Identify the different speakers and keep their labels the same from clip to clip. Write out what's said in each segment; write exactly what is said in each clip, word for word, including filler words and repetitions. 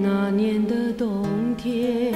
Speaker 1: 那年的冬天，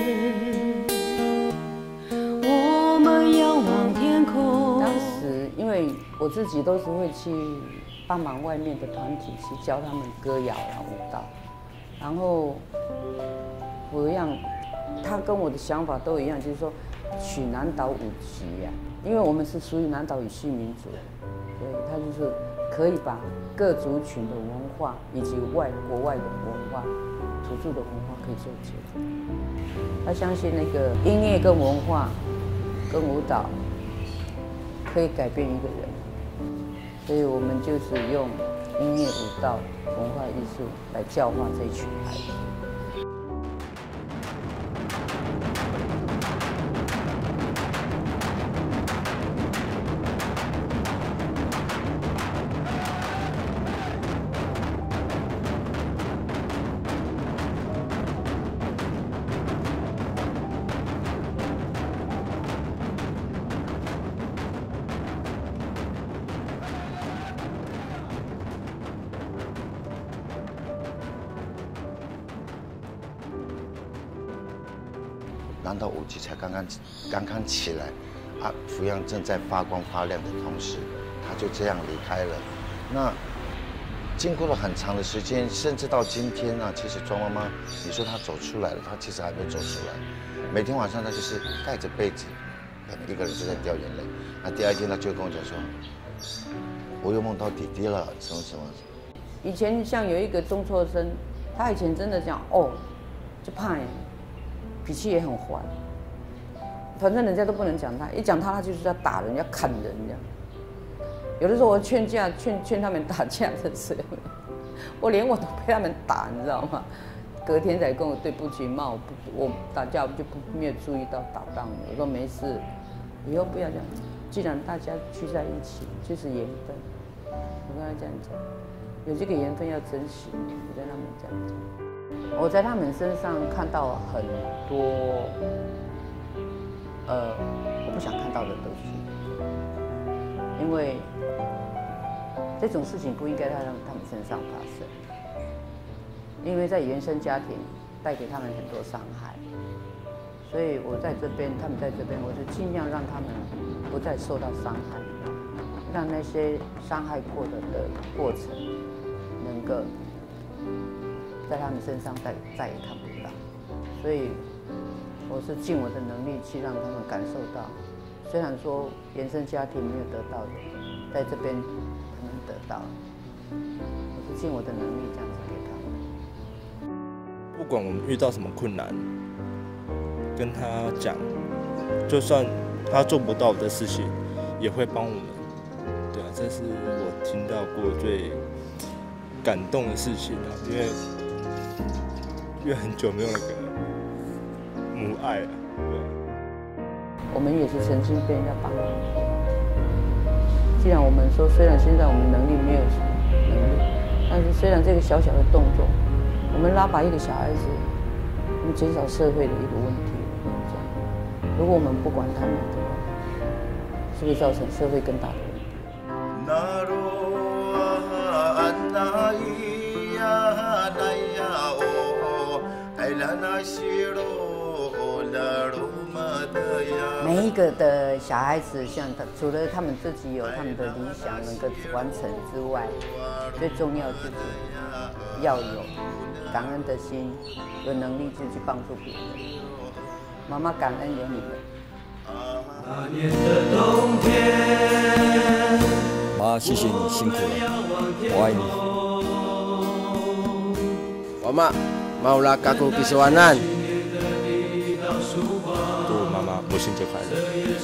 Speaker 1: 我们仰望天空。
Speaker 2: 当时因为我自己都是会去帮忙外面的团体去教他们歌谣啦、舞蹈，然后我一样，他跟我的想法都一样，就是说取南岛五级呀、啊，因为我们是属于南岛语系民族，所以他就是可以把各族群的文化以及外国外的文化。 土著的文化可以做结合，他相信那个音乐跟文化、跟舞蹈可以改变一个人，所以我们就是用音乐、舞蹈、文化艺术来教化这一群孩子。
Speaker 3: 南岛五级才刚刚刚刚起来，啊，福阳正在发光发亮的同时，他就这样离开了。那经过了很长的时间，甚至到今天呢、啊，其实庄妈妈，你说她走出来了，她其实还没走出来。每天晚上她就是盖着被子，可能一个人就在掉眼泪。那第二天她就跟我讲说，我又梦到弟弟了，什么什么。
Speaker 2: 以前像有一个中辍生，他以前真的讲哦，就怕呀。 脾气也很坏，反正人家都不能讲他，一讲他，他就是要打人，要砍人这样。有的时候我劝架，劝劝他们打架的时候，我连我都被他们打，你知道吗？隔天才跟我对不起，骂我不，我打架我就不没有注意到打到你。我说没事，以后不要这样。既然大家聚在一起，就是缘分。我跟他这样讲，有这个缘分要珍惜。我跟他们这样讲。 我在他们身上看到很多，呃，我不想看到的东西，因为这种事情不应该在他们身上发生，因为在原生家庭带给他们很多伤害，所以我在这边，他们在这边，我就尽量让他们不再受到伤害，让那些伤害过的的过程能够。 在他们身上再再也看不到，所以我是尽我的能力去让他们感受到。虽然说原生家庭没有得到的，在这边他们得到了，我是尽我的能力这样子给他们。
Speaker 4: 不管我们遇到什么困难，跟他讲，就算他做不到的事情，也会帮我们。对啊，这是我听到过最感动的事情啊，因为。 因为很久没有那个母爱了，对。
Speaker 2: 我们也是曾经被人家帮忙过。既然我们说，虽然现在我们能力没有什么能力，但是虽然这个小小的动作，我们拉拔一个小孩子，我们减少社会的一个问题。我跟你讲，如果我们不管他们的话，是会造成社会更大的问题。 每一个的小孩子，像他，除了他们自己有他们的理想能够完成之外，最重要就是要有感恩的心，有能力就去帮助别人。妈妈感恩有你们。
Speaker 1: 那年的冬天，
Speaker 5: 妈，谢谢你辛苦了，我爱你。
Speaker 6: Mama, maulah kaku kiswanan.
Speaker 4: 祝妈妈母亲节快乐！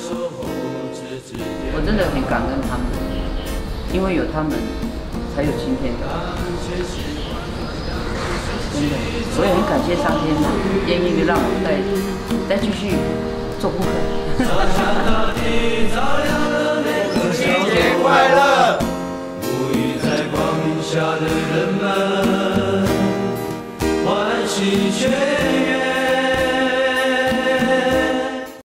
Speaker 2: 我真的很感恩他们，因为有他们，才有今天的。真的，我也很感谢上天嘛，愿意让我再再继续做顾客。
Speaker 1: 母亲节快乐！沐浴在光明下的人。